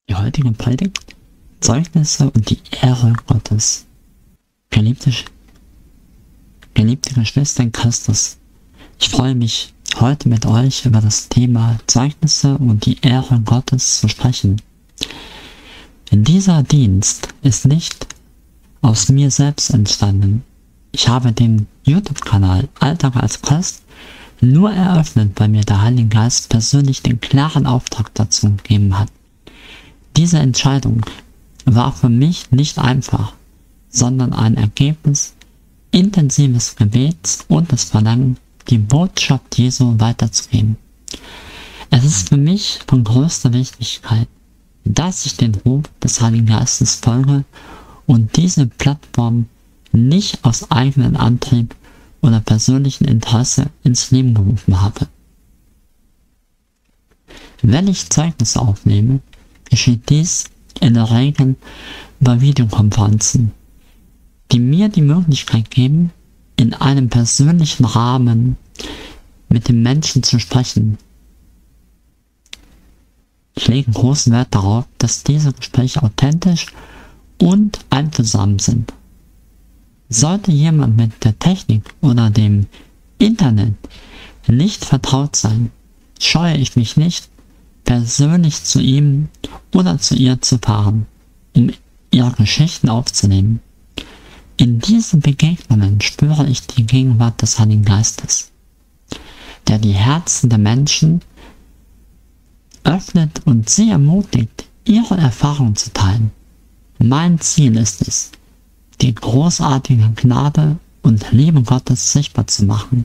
Die heutige Predigt: Zeugnisse und die Ehre Gottes. Geliebte Geschwister in Christus, ich freue mich, heute mit euch über das Thema Zeugnisse und die Ehre Gottes zu sprechen. Dieser Dienst ist nicht aus mir selbst entstanden. Ich habe den YouTube-Kanal Alltag als Christ nur eröffnet, weil mir der Heilige Geist persönlich den klaren Auftrag dazu gegeben hat. Diese Entscheidung war für mich nicht einfach, sondern ein Ergebnis intensives Gebets und das Verlangen, die Botschaft Jesu weiterzugeben. Es ist für mich von größter Wichtigkeit, dass ich den Ruf des Heiligen Geistes folge und diese Plattform nicht aus eigenem Antrieb oder persönlichem Interesse ins Leben gerufen habe. Wenn ich Zeugnisse aufnehme, geschieht dies in der Regel über Videokonferenzen, die mir die Möglichkeit geben, in einem persönlichen Rahmen mit dem Menschen zu sprechen. Ich lege großen Wert darauf, dass diese Gespräche authentisch und einfühlsam sind. Sollte jemand mit der Technik oder dem Internet nicht vertraut sein, scheue ich mich nicht, persönlich zu ihm oder zu ihr zu fahren, um ihre Geschichten aufzunehmen. In diesen Begegnungen spüre ich die Gegenwart des Heiligen Geistes, der die Herzen der Menschen öffnet und sie ermutigt, ihre Erfahrungen zu teilen. Mein Ziel ist es, die großartige Gnade und Liebe Gottes sichtbar zu machen.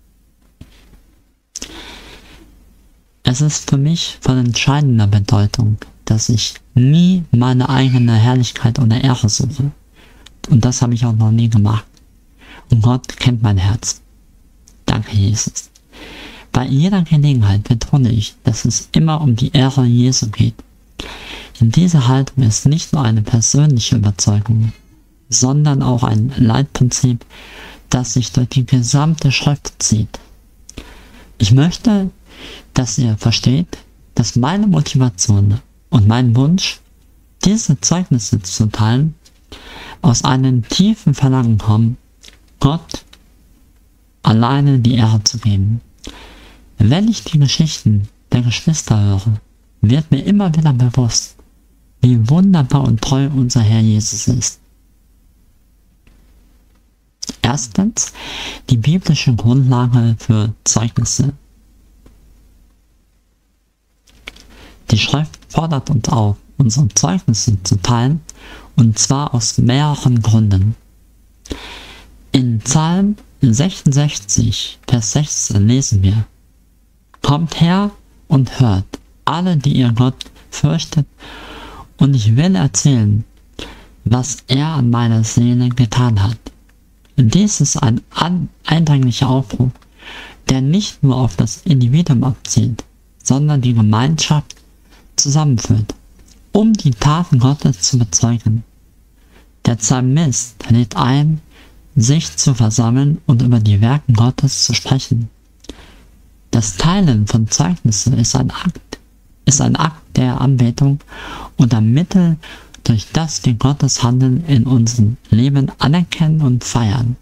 Es ist für mich von entscheidender Bedeutung, dass ich nie meine eigene Herrlichkeit oder Ehre suche. Und das habe ich auch noch nie gemacht. Und Gott kennt mein Herz. Danke, Jesus. Bei jeder Gelegenheit betone ich, dass es immer um die Ehre Jesu geht. In dieser Haltung ist nicht nur eine persönliche Überzeugung, sondern auch ein Leitprinzip, das sich durch die gesamte Schrift zieht. Ich möchte, dass ihr versteht, dass meine Motivation und mein Wunsch, diese Zeugnisse zu teilen, aus einem tiefen Verlangen kommen, Gott alleine die Ehre zu geben. Wenn ich die Geschichten der Geschwister höre, wird mir immer wieder bewusst, wie wunderbar und treu unser Herr Jesus ist. Erstens, die biblische Grundlage für Zeugnisse. Die Schrift fordert uns auf, unsere Zeugnisse zu teilen, und zwar aus mehreren Gründen. In Psalm 66, Vers 16 lesen wir: Kommt her und hört, alle, die ihr Gott fürchtet, und ich will erzählen, was er an meiner Seele getan hat. Dies ist ein eindringlicher Aufruf, der nicht nur auf das Individuum abzielt, sondern die Gemeinschaft zusammenführt, um die Taten Gottes zu bezeugen. Der Psalmist lädt ein, sich zu versammeln und über die Werke Gottes zu sprechen. Das Teilen von Zeugnissen ist ein Akt der Anbetung und ein Mittel, durch das wir Gottes Handeln in unserem Leben anerkennen und feiern.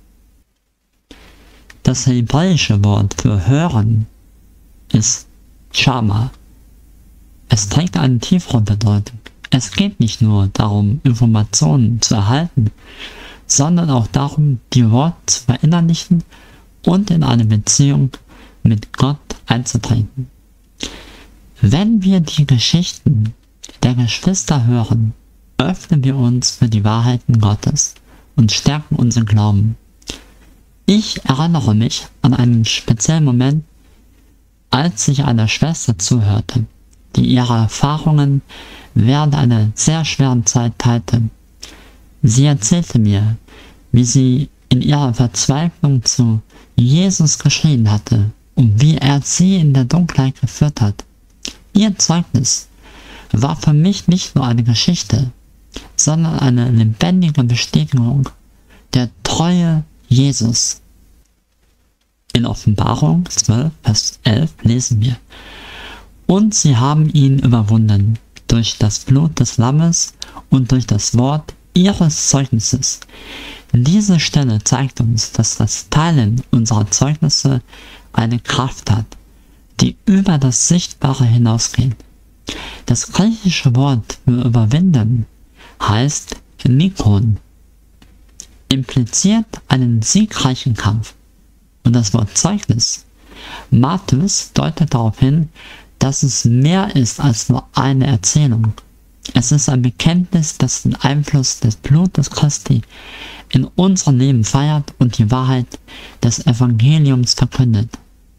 Das hebräische Wort für hören ist Shama. Es trägt eine tiefere Bedeutung. Es geht nicht nur darum, Informationen zu erhalten, sondern auch darum, die Worte zu verinnerlichen und in eine Beziehung mit Gott einzutreten. Wenn wir die Geschichten der Geschwister hören, öffnen wir uns für die Wahrheiten Gottes und stärken unseren Glauben. Ich erinnere mich an einen speziellen Moment, als ich einer Schwester zuhörte, die ihre Erfahrungen während einer sehr schweren Zeit teilte. Sie erzählte mir, wie sie in ihrer Verzweiflung zu Jesus geschrien hatte und wie er sie in der Dunkelheit geführt hat. Ihr Zeugnis war für mich nicht nur eine Geschichte, sondern eine lebendige Bestätigung der Treue Jesus. In Offenbarung 12, Vers 11 lesen wir: Und sie haben ihn überwunden, durch das Blut des Lammes und durch das Wort ihres Zeugnisses. Diese Stelle zeigt uns, dass das Teilen unserer Zeugnisse eine Kraft hat, die über das Sichtbare hinausgeht. Das griechische Wort für überwinden heißt Nikon, impliziert einen siegreichen Kampf. Und das Wort Zeugnis, Matthäus, deutet darauf hin, dass es mehr ist als nur eine Erzählung. Es ist ein Bekenntnis, das den Einfluss des Blutes Christi in unserem Leben feiert und die Wahrheit des Evangeliums verkündet.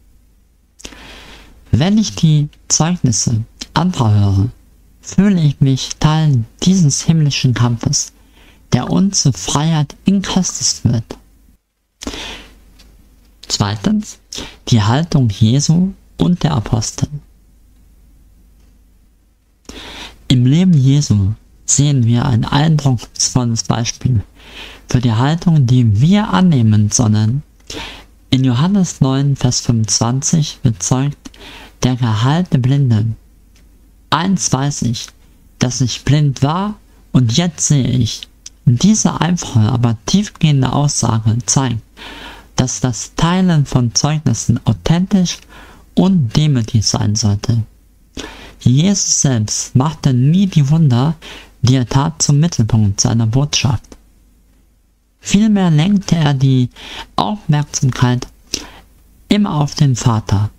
Wenn ich die Zeugnisse anderer höre, fühle ich mich Teil dieses himmlischen Kampfes, der uns zur Freiheit in Christus führt. Zweitens, die Haltung Jesu und der Apostel. Im Leben Jesu sehen wir ein eindrucksvolles Beispiel für die Haltung, die wir annehmen sollen. In Johannes 9, Vers 25 bezeugt der geheilte Blinde: Eins weiß ich, dass ich blind war und jetzt sehe ich. Diese einfache, aber tiefgehende Aussage zeigt, dass das Teilen von Zeugnissen authentisch und demütig sein sollte. Jesus selbst machte nie die Wunder, die er tat, zum Mittelpunkt seiner Botschaft. Vielmehr lenkte er die Aufmerksamkeit immer auf den Vater.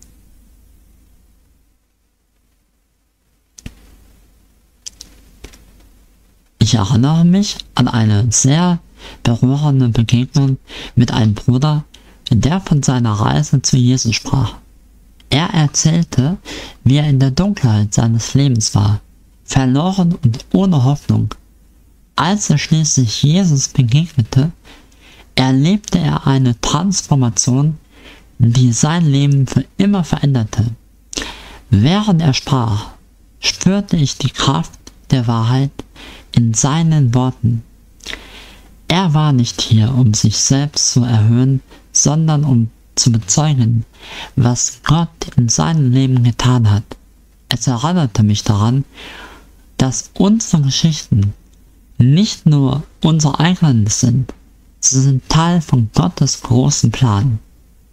Ich erinnere mich an eine sehr berührende Begegnung mit einem Bruder, der von seiner Reise zu Jesus sprach. Er erzählte, wie er in der Dunkelheit seines Lebens war, verloren und ohne Hoffnung. Als er schließlich Jesus begegnete, erlebte er eine Transformation, die sein Leben für immer veränderte. Während er sprach, spürte ich die Kraft der Wahrheit in seinen Worten. Er war nicht hier, um sich selbst zu erhöhen, sondern um zu bezeugen, was Gott in seinem Leben getan hat. Es erinnerte mich daran, dass unsere Geschichten nicht nur unsere eigenen sind, sie sind Teil von Gottes großen Plan.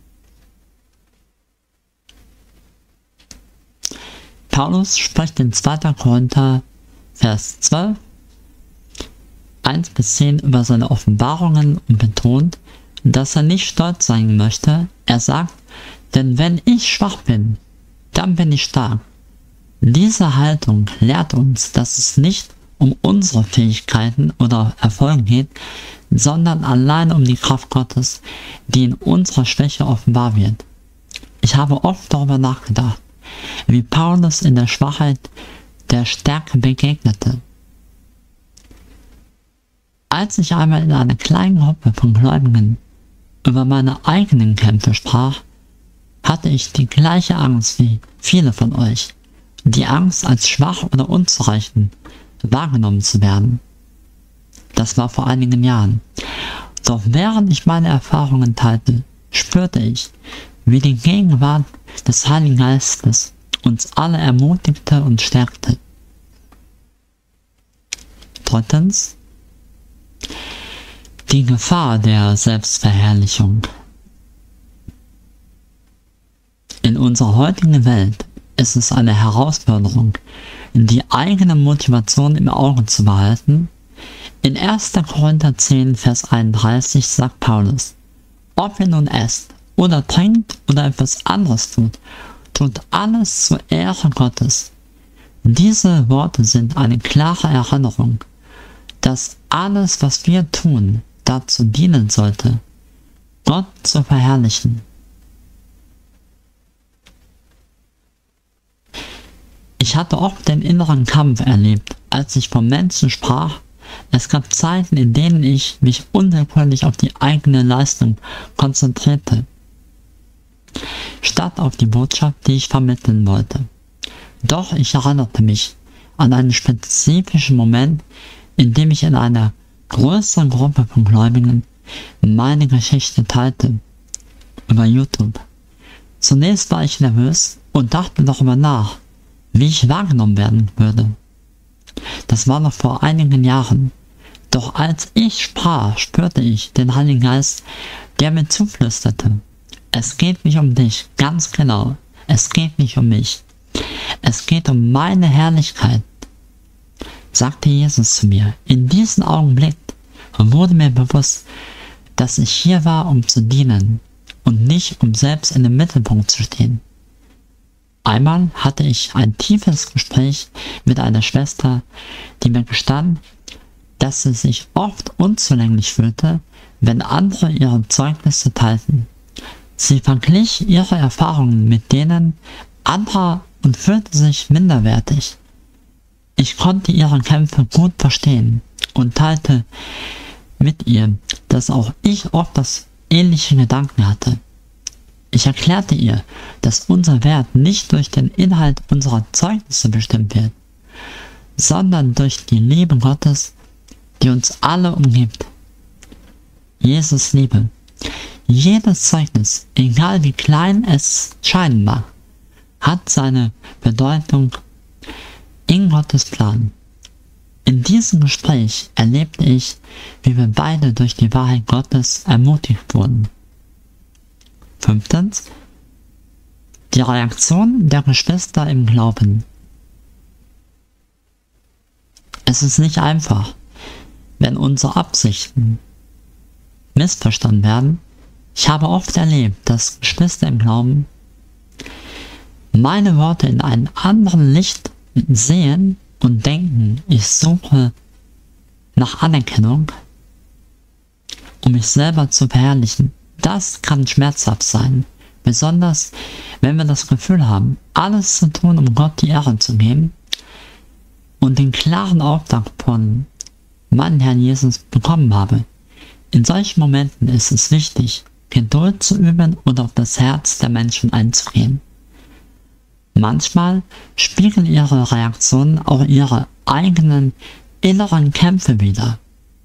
Paulus spricht in 2. Korinther, Vers 12, 1-10 über seine Offenbarungen und betont, dass er nicht stolz sein möchte. Er sagt, denn wenn ich schwach bin, dann bin ich stark. Diese Haltung lehrt uns, dass es nicht um unsere Fähigkeiten oder Erfolge geht, sondern allein um die Kraft Gottes, die in unserer Schwäche offenbar wird. Ich habe oft darüber nachgedacht, wie Paulus in der Schwachheit der Stärke begegnete. Als ich einmal in einer kleinen Gruppe von Gläubigen über meine eigenen Kämpfe sprach, hatte ich die gleiche Angst wie viele von euch, die Angst, als schwach oder unzureichend wahrgenommen zu werden. Das war vor einigen Jahren. Doch während ich meine Erfahrungen teilte, spürte ich, wie die Gegenwart des Heiligen Geistes uns alle ermutigte und stärkte. Drittens, die Gefahr der Selbstverherrlichung. In unserer heutigen Welt ist es eine Herausforderung, die eigene Motivation im Auge zu behalten. In 1. Korinther 10, Vers 31 sagt Paulus: Ob ihr nun esst oder trinkt oder etwas anderes tut, tut alles zur Ehre Gottes. Diese Worte sind eine klare Erinnerung, dass alles, was wir tun, dazu dienen sollte, Gott zu verherrlichen. Ich hatte oft den inneren Kampf erlebt, als ich vom Menschen sprach. Es gab Zeiten, in denen ich mich unwillkürlich auf die eigene Leistung konzentrierte, statt auf die Botschaft, die ich vermitteln wollte. Doch ich erinnerte mich an einen spezifischen Moment, in dem ich in einer größeren Gruppe von Gläubigen meine Geschichte teilte, über YouTube. Zunächst war ich nervös und dachte darüber nach, wie ich wahrgenommen werden würde. Das war noch vor einigen Jahren. Doch als ich sprach, spürte ich den Heiligen Geist, der mir zuflüsterte: Es geht nicht um dich, ganz genau. Es geht nicht um mich. Es geht um meine Herrlichkeit, sagte Jesus zu mir. In diesem Augenblick wurde mir bewusst, dass ich hier war, um zu dienen und nicht, um selbst in dem Mittelpunkt zu stehen. Einmal hatte ich ein tiefes Gespräch mit einer Schwester, die mir gestand, dass sie sich oft unzulänglich fühlte, wenn andere ihre Zeugnisse teilten. Sie verglich ihre Erfahrungen mit denen anderer und fühlte sich minderwertig. Ich konnte ihre Kämpfe gut verstehen und teilte mit ihr, dass auch ich oft das ähnliche Gedanken hatte. Ich erklärte ihr, dass unser Wert nicht durch den Inhalt unserer Zeugnisse bestimmt wird, sondern durch die Liebe Gottes, die uns alle umgibt. Jesus Liebe. Jedes Zeugnis, egal wie klein es scheinen mag, hat seine Bedeutung in Gottes Plan. In diesem Gespräch erlebte ich, wie wir beide durch die Wahrheit Gottes ermutigt wurden. 5. Die Reaktion der Geschwister im Glauben. Es ist nicht einfach, wenn unsere Absichten missverstanden werden. Ich habe oft erlebt, dass Geschwister im Glauben meine Worte in einem anderen Licht sehen und denken, ich suche nach Anerkennung, um mich selber zu verherrlichen. Das kann schmerzhaft sein, besonders wenn wir das Gefühl haben, alles zu tun, um Gott die Ehre zu geben und den klaren Auftrag von meinem Herrn Jesus bekommen habe. In solchen Momenten ist es wichtig, Geduld zu üben und auf das Herz der Menschen einzugehen. Manchmal spiegeln ihre Reaktionen auch ihre eigenen inneren Kämpfe wider.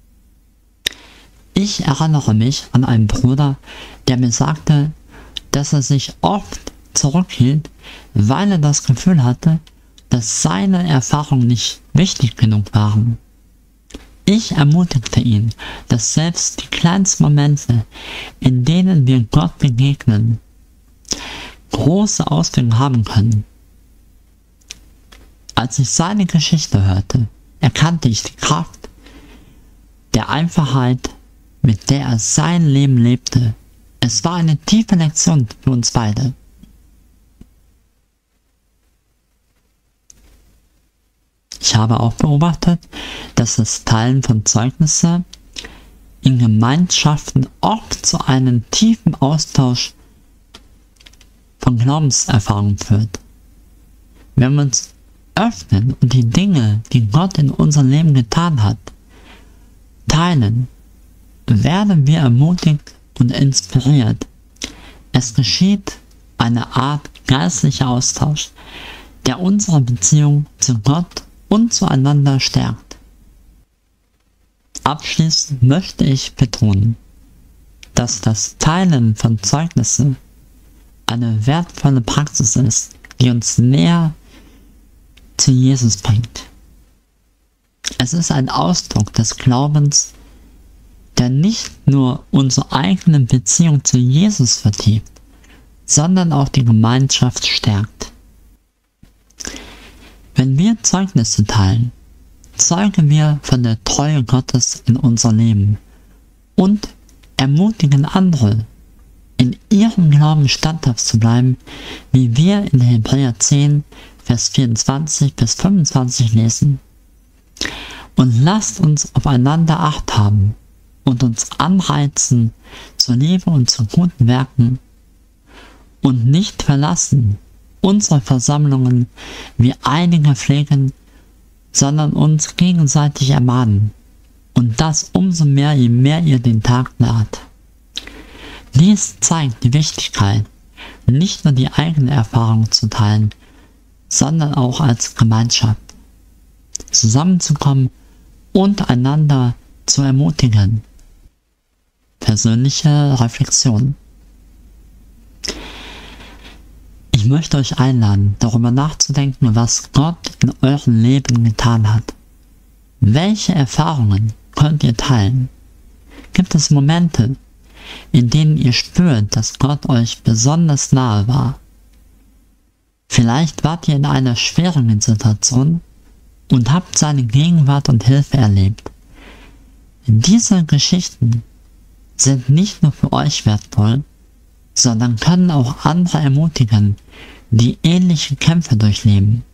Ich erinnere mich an einen Bruder, der mir sagte, dass er sich oft zurückhielt, weil er das Gefühl hatte, dass seine Erfahrungen nicht wichtig genug waren. Ich ermutigte ihn, dass selbst die kleinsten Momente, in denen wir Gott begegnen, große Auswirkungen haben können. Als ich seine Geschichte hörte, erkannte ich die Kraft der Einfachheit, mit der er sein Leben lebte. Es war eine tiefe Lektion für uns beide. Ich habe auch beobachtet, dass das Teilen von Zeugnissen in Gemeinschaften oft zu einem tiefen Austausch von Glaubenserfahrungen führt. Wenn wir uns öffnen und die Dinge, die Gott in unserem Leben getan hat, teilen, werden wir ermutigt und inspiriert. Es geschieht eine Art geistlicher Austausch, der unsere Beziehung zu Gott und zueinander stärkt. Abschließend möchte ich betonen, dass das Teilen von Zeugnissen eine wertvolle Praxis ist, die uns näher zu Jesus bringt. Es ist ein Ausdruck des Glaubens, der nicht nur unsere eigene Beziehung zu Jesus vertieft, sondern auch die Gemeinschaft stärkt. Wenn wir Zeugnisse teilen, zeugen wir von der Treue Gottes in unser Leben und ermutigen andere, in ihrem Glauben standhaft zu bleiben, wie wir in Hebräer 10, Vers 24 bis 25 lesen. Und lasst uns aufeinander Acht haben und uns anreizen zur Liebe und zu guten Werken und nicht verlassen unsere Versammlungen wie einige pflegen, sondern uns gegenseitig ermahnen und das umso mehr, je mehr ihr den Tag naht. Dies zeigt die Wichtigkeit, nicht nur die eigene Erfahrung zu teilen, sondern auch als Gemeinschaft zusammenzukommen und einander zu ermutigen. Persönliche Reflexion. Ich möchte euch einladen, darüber nachzudenken, was Gott in eurem Leben getan hat. Welche Erfahrungen könnt ihr teilen? Gibt es Momente, in denen ihr spürt, dass Gott euch besonders nahe war? Vielleicht wart ihr in einer schwierigen Situation und habt seine Gegenwart und Hilfe erlebt. Diese Geschichten sind nicht nur für euch wertvoll, sondern können auch andere ermutigen, die ähnliche Kämpfe durchleben.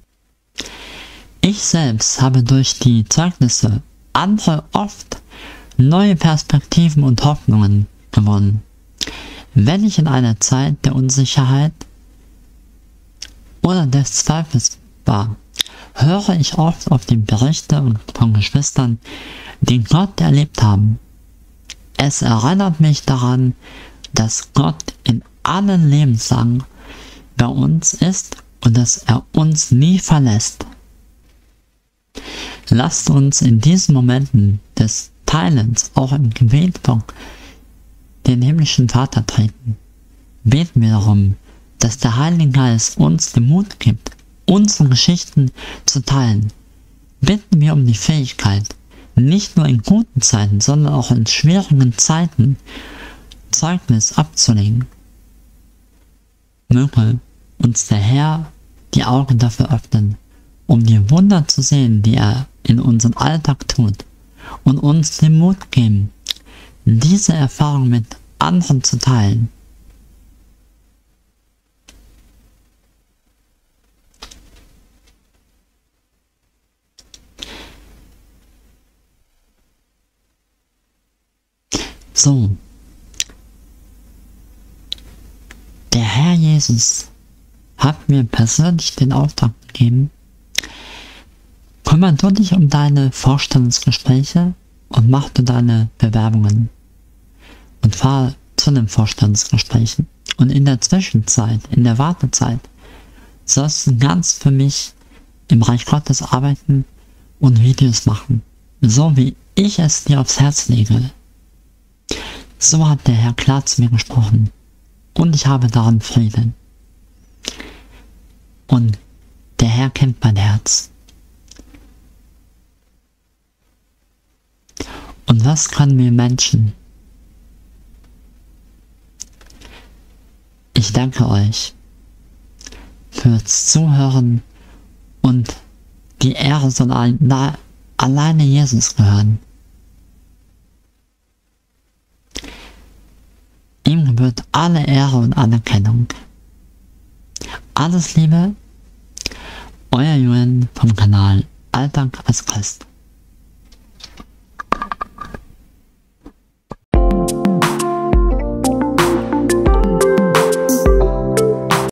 Ich selbst habe durch die Zeugnisse anderer oft neue Perspektiven und Hoffnungen gewonnen. Wenn ich in einer Zeit der Unsicherheit oder des Zweifels war, höre ich oft auf die Berichte von Geschwistern, die Gott erlebt haben. Es erinnert mich daran, dass Gott in allen Lebenslagen bei uns ist und dass er uns nie verlässt. Lasst uns in diesen Momenten des Teilens auch im Gebet vor den himmlischen Vater treten. Beten wir darum, dass der Heilige Geist uns den Mut gibt, unsere Geschichten zu teilen. Bitten wir um die Fähigkeit, nicht nur in guten Zeiten, sondern auch in schwierigen Zeiten Zeugnis abzulegen. Möge uns der Herr die Augen dafür öffnen, um die Wunder zu sehen, die er in unserem Alltag tut, und uns den Mut geben, diese Erfahrung mit anderen zu teilen. So, der Herr Jesus hat mir persönlich den Auftrag gegeben, kümmere du dich um deine Vorstellungsgespräche und mach du deine Bewerbungen und fahr zu den Vorstellungsgesprächen. Und in der Zwischenzeit, in der Wartezeit, sollst du ganz für mich im Reich Gottes arbeiten und Videos machen, so wie ich es dir aufs Herz lege. So hat der Herr klar zu mir gesprochen und ich habe daran Frieden. Und der Herr kennt mein Herz. Und was können wir Menschen? Ich danke euch fürs Zuhören und die Ehre soll alleine Jesus gehören. Ihm gebührt alle Ehre und Anerkennung. Alles Liebe, euer Julian vom Kanal Alltag als Christ.